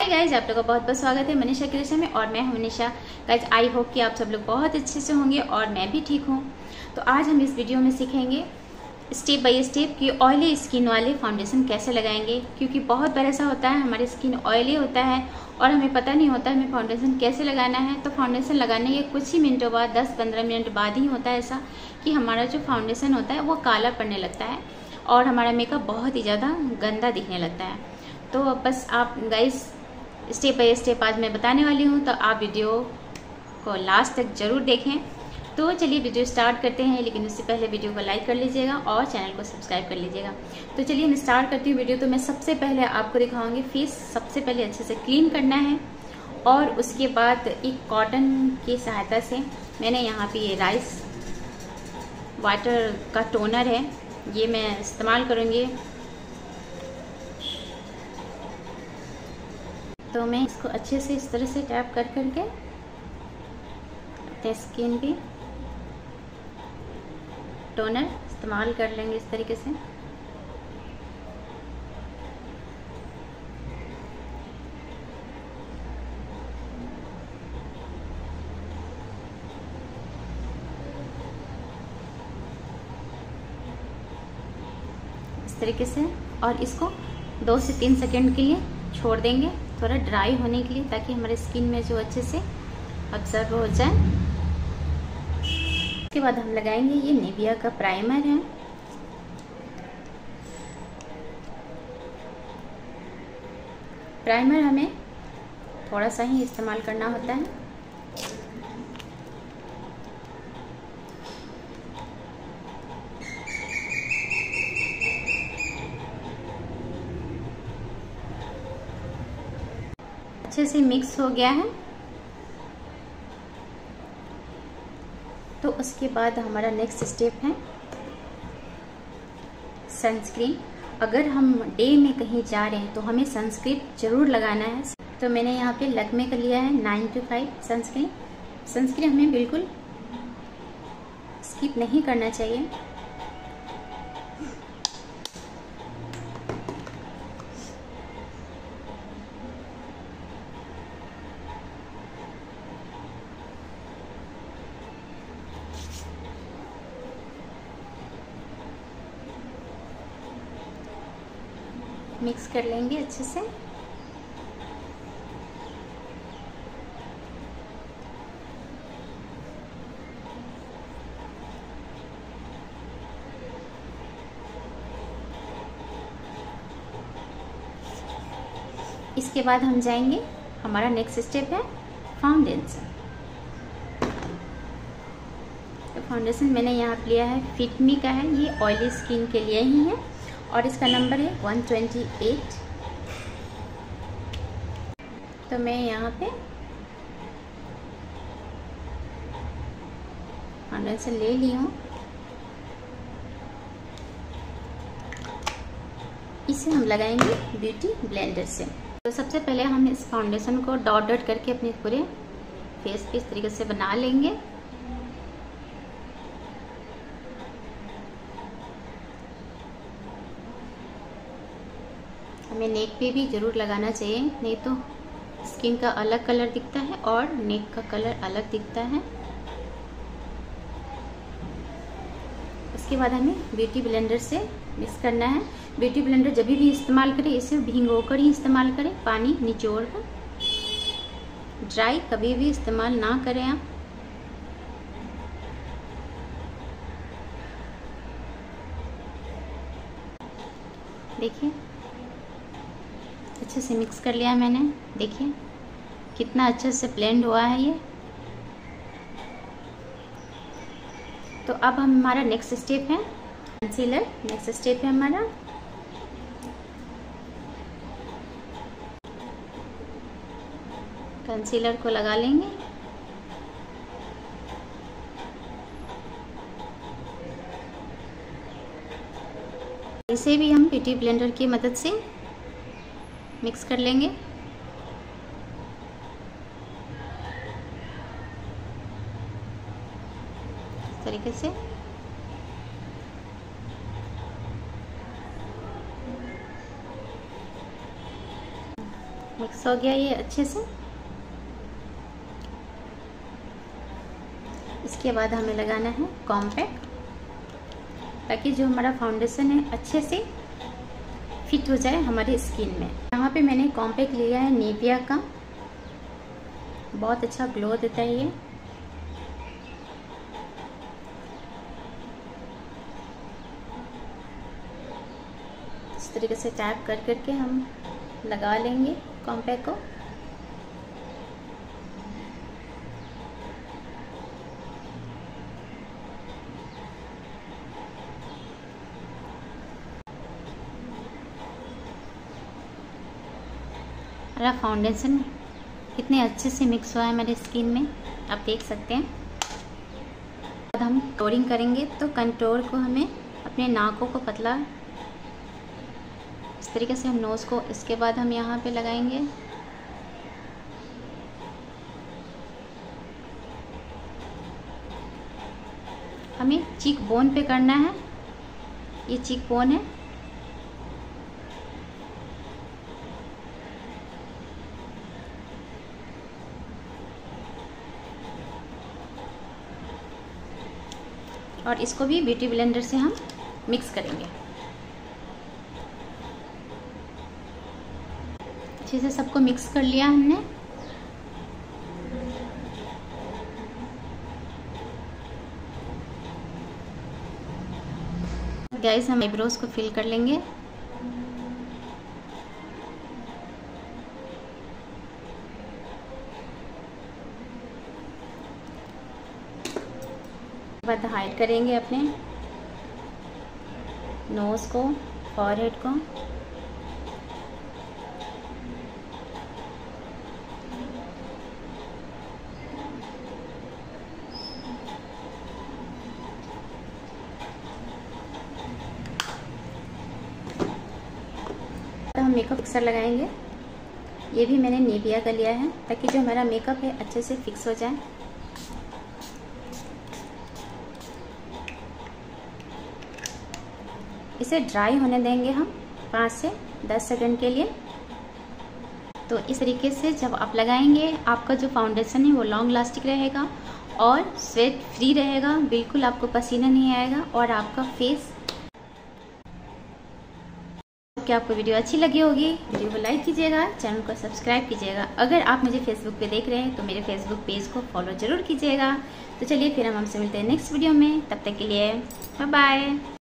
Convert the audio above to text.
Hey guys, आप लोगों का बहुत बहुत स्वागत है मनीषा क्रिएशन में। और मैं हूं मनीषा। गाइज, आई होप कि आप सब लोग बहुत अच्छे से होंगे और मैं भी ठीक हूं। तो आज हम इस वीडियो में सीखेंगे स्टेप बाय स्टेप कि ऑयली स्किन वाले फाउंडेशन कैसे लगाएंगे, क्योंकि बहुत बार ऐसा होता है हमारी स्किन ऑयली होता है और हमें पता नहीं होता हमें फाउंडेशन कैसे लगाना है। तो फाउंडेशन लगाने के कुछ ही मिनटों बाद, 10-15 मिनट बाद ही होता है ऐसा कि हमारा जो फाउंडेशन होता है वो काला पड़ने लगता है और हमारा मेकअप बहुत ही ज़्यादा गंदा दिखने लगता है। तो बस आप गाइस स्टेप बाय स्टेप आज मैं बताने वाली हूँ, तो आप वीडियो को लास्ट तक ज़रूर देखें। तो चलिए वीडियो स्टार्ट करते हैं, लेकिन उससे पहले वीडियो को लाइक कर लीजिएगा और चैनल को सब्सक्राइब कर लीजिएगा। तो चलिए मैं स्टार्ट करती हूँ वीडियो। तो मैं सबसे पहले आपको दिखाऊंगी फेस सबसे पहले अच्छे से क्लीन करना है और उसके बाद एक कॉटन की सहायता से मैंने यहाँ पे ये राइस वाटर का टोनर है, ये मैं इस्तेमाल करूँगी। तो मैं इसको अच्छे से इस तरह से टैप कर करके अपने स्किन पे टोनर इस्तेमाल कर लेंगे इस तरीके से। इस तरीके से, और इसको 2 से 3 सेकंड के लिए छोड़ देंगे थोड़ा ड्राई होने के लिए, ताकि हमारे स्किन में जो अच्छे से ऑब्जर्व हो जाए। उसके बाद हम लगाएंगे ये निविया का प्राइमर है। प्राइमर हमें थोड़ा सा ही इस्तेमाल करना होता है। अच्छे से मिक्स हो गया है। तो उसके बाद हमारा नेक्स्ट स्टेप है सनस्क्रीन। अगर हम डे में कहीं जा रहे हैं तो हमें सनस्क्रीन जरूर लगाना है। तो मैंने यहाँ पे लैक्मे का लिया है 925 सनस्क्रीन। सनस्क्रीन हमें बिल्कुल स्किप नहीं करना चाहिए। मिक्स कर लेंगे अच्छे से। इसके बाद हम जाएंगे, हमारा नेक्स्ट स्टेप है फाउंडेशन। तो फाउंडेशन मैंने यहाँ पे लिया है फिटमी का है, ये ऑयली स्किन के लिए ही है और इसका नंबर है 128। तो मैं यहाँ पे फाउंडेशन ले ली हूँ। इसे हम लगाएंगे ब्यूटी ब्लेंडर से। तो सबसे पहले हम इस फाउंडेशन को डॉट डॉट करके अपने पूरे फेस पे इस तरीके से बना लेंगे। हमें नेक पे भी ज़रूर लगाना चाहिए, नहीं तो स्किन का अलग कलर दिखता है और नेक का कलर अलग दिखता है। उसके बाद हमें ब्यूटी ब्लेंडर से मिक्स करना है। ब्यूटी ब्लेंडर जब भी इस्तेमाल करें इसे भिगोकर ही इस्तेमाल करें, पानी निचोड़ कर। ड्राई कभी भी इस्तेमाल ना करें आप। देखिए अच्छे से मिक्स कर लिया मैंने। देखिए कितना अच्छे से ब्लेंड हुआ है ये। तो अब हमारा नेक्स्ट स्टेप है कंसीलर। नेक्स्ट स्टेप है हमारा कंसीलर को लगा लेंगे। इसे भी हम ब्यूटी ब्लेंडर की मदद से मिक्स कर लेंगे। इस तरीके से मिक्स हो गया ये अच्छे से। इसके बाद हमें लगाना है कॉम्पैक्ट, ताकि जो हमारा फाउंडेशन है अच्छे से फिट हो जाए हमारी स्किन में। यहाँ पे मैंने कॉम्पैक्ट लिया है निविया का, बहुत अच्छा ग्लो देता है ये। इस तरीके से टैप कर करके हम लगा लेंगे कॉम्पैक्ट को। हमारा फाउंडेशन कितने अच्छे से मिक्स हुआ है मेरी स्किन में, आप देख सकते हैं। अब हम कंटूरिंग करेंगे, तो कंटूर को हमें अपने नाकों को पतला इस तरीके से हम नोज़ को, इसके बाद हम यहाँ पे लगाएंगे। हमें चीक बोन पे करना है, ये चीक बोन है। और इसको भी ब्यूटी ब्लेंडर से हम मिक्स करेंगे। अच्छे से सबको मिक्स कर लिया हमने। गाइस हम आईब्रोज को फिल कर लेंगे। बाद हाइड करेंगे अपने नोज को, फॉरहेड को। तो हम मेकअप फिक्सर लगाएंगे। ये भी मैंने निविया का लिया है, ताकि जो हमारा मेकअप है अच्छे से फिक्स हो जाए। इसे ड्राई होने देंगे हम 5 से 10 सेकंड के लिए। तो इस तरीके से जब आप लगाएंगे, आपका जो फाउंडेशन है वो लॉन्ग लास्टिक रहेगा और स्वेट फ्री रहेगा, बिल्कुल आपको पसीना नहीं आएगा। और आपका फेस, क्या आपको वीडियो अच्छी लगी होगी, वीडियो को लाइक कीजिएगा, चैनल को सब्सक्राइब कीजिएगा। अगर आप मुझे फेसबुक पे देख रहे हैं तो मेरे फेसबुक पेज को फॉलो जरूर कीजिएगा। तो चलिए फिर हम हमसे मिलते हैं नेक्स्ट वीडियो में, तब तक के लिए बाय बाय।